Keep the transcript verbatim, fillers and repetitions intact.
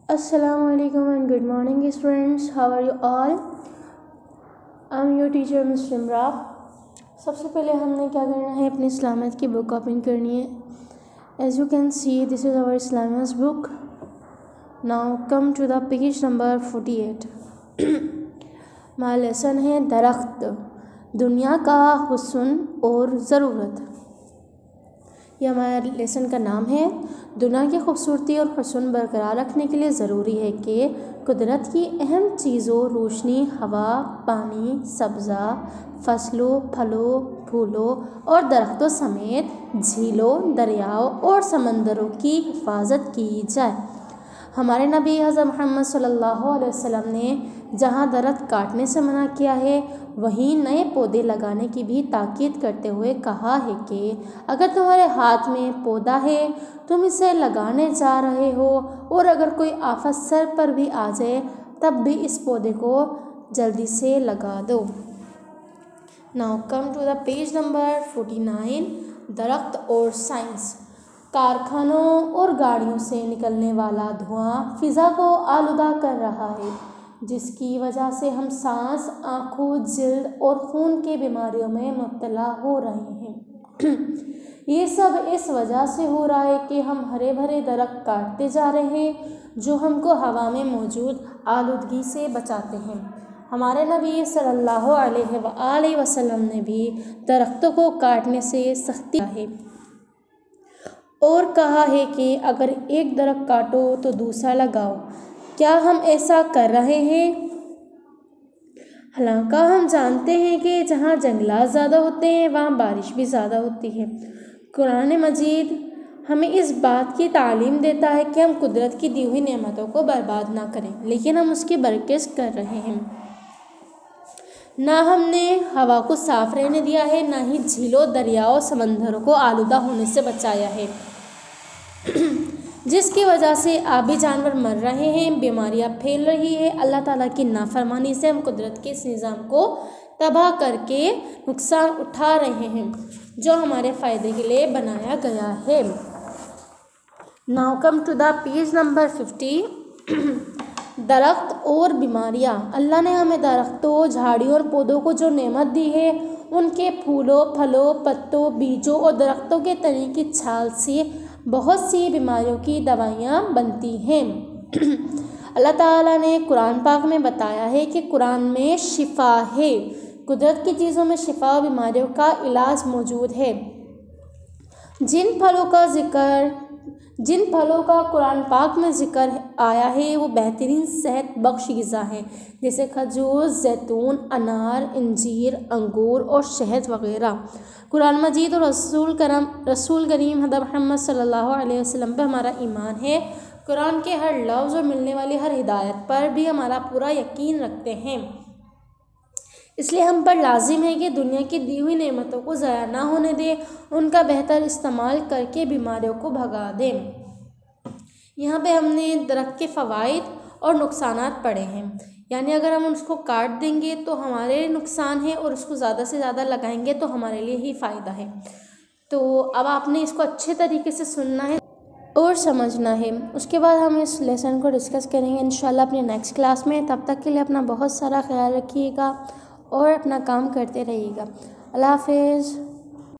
Assalamu alaikum and good morning students. How are you all? I'm your teacher Miss Shimra. सबसे पहले हमने क्या करना है, अपनी इस्लामियत की बुक ओपन करनी है. As you can see, this is our Islamic book. Now come to the page number forty-eight. हमारा लेसन है दरख्त, दुनिया का हुस्न और ज़रूरत. यह हमारा लेसन का नाम है. दुनिया की खूबसूरती और हुस्न बरकरार रखने के लिए ज़रूरी है कि कुदरत की अहम चीज़ों रोशनी, हवा, पानी, सब्ज़ा, फसलों, फलों, फूलों और दरख्तों समेत झीलों, दरियाओं और समंदरों की हिफाजत की जाए. हमारे नबी हज़रत मोहम्मद सल्लल्लाहु अलैहि वसल्लम ने जहाँ दरख्त काटने से मना किया है, वहीं नए पौधे लगाने की भी ताकीद करते हुए कहा है कि अगर तुम्हारे हाथ में पौधा है, तुम इसे लगाने जा रहे हो और अगर कोई आफत सर पर भी आ जाए तब भी इस पौधे को जल्दी से लगा दो. Now come to the page number forty nine. दरख्त और साइंस. कारखानों और गाड़ियों से निकलने वाला धुआं फ़िज़ा को आलूदा कर रहा है, जिसकी वजह से हम सांस, आँखों, जिल्द और खून की बीमारियों में मुब्तला हो रहे हैं. ये सब इस वजह से हो रहा है कि हम हरे भरे दरख्त काटते जा रहे हैं, जो हमको हवा में मौजूद आलूदगी से बचाते हैं. हमारे नबी सल्लल्लाहु अलैहि वसल्लम ने भी दरख्तों को काटने से सख्ती है और कहा है कि अगर एक दरख्त काटो तो दूसरा लगाओ. क्या हम ऐसा कर रहे हैं? हालांकि हम जानते हैं कि जहाँ जंगलात ज़्यादा होते हैं वहाँ बारिश भी ज़्यादा होती है. कुरान मजीद हमें इस बात की तालीम देता है कि हम कुदरत की दी हुई नेमतों को बर्बाद ना करें, लेकिन हम उसकी बरकत कर रहे हैं. ना हमने हवा को साफ रहने दिया है, ना ही झीलों, दरियाओं, समंदरों को आलूदा होने से बचाया है, जिसकी वजह से आबी जानवर मर रहे हैं, बीमारियां फैल रही है. अल्लाह ताला की नाफरमानी से हम कुदरत के इस निज़ाम को तबाह करके नुकसान उठा रहे हैं जो हमारे फ़ायदे के लिए बनाया गया है. Now come to the page number fifty. दरख्त और बीमारियां. अल्लाह ने हमें दरख्तों, झाड़ियों और पौधों को जो नेमत दी है, उनके फूलों, फलों, पत्तों, बीजों और दरख्तों के तने की छाल से बहुत सी बीमारियों की दवाइयाँ बनती हैं. अल्लाह ताला ने कुरान पाक में बताया है कि कुरान में शिफा है. कुदरत की चीज़ों में शिफा और बीमारियों का इलाज मौजूद है. जिन फलों का जिक्र जिन फलों का कुरान पाक में जिक्र आया है वो बेहतरीन सेहत बख्श ग़िज़ा हैं, जैसे खजूर, जैतून, अनार, इंजीर, अंगूर और शहद वगैरह. कुरान मजीद और रसूल करम रसूल करीम हज़रत मोहम्मद सल्लल्लाहु अलैहि वसल्लम पर हमारा ईमान है. कुरान के हर लफ्ज़ और मिलने वाली हर हिदायत पर भी हमारा पूरा यकीन रखते हैं. इसलिए हम पर लाजिम है कि दुनिया की दी हुई नेमतों को ज़ाया ना होने दें, उनका बेहतर इस्तेमाल करके बीमारियों को भगा दें. यहाँ पे हमने दरख्त के फ़वाइद और नुकसानात पढ़े हैं. यानी अगर हम उसको काट देंगे तो हमारे नुकसान है और उसको ज़्यादा से ज़्यादा लगाएंगे तो हमारे लिए ही फ़ायदा है. तो अब आपने इसको अच्छे तरीके से सुनना है और समझना है. उसके बाद हम इस लेसन को डिस्कस करेंगे इंशाल्लाह अपने नेक्स्ट क्लास में. तब तक के लिए अपना बहुत सारा ख्याल रखिएगा और अपना काम करते रहिएगा. अल्लाह हाफ़िज़.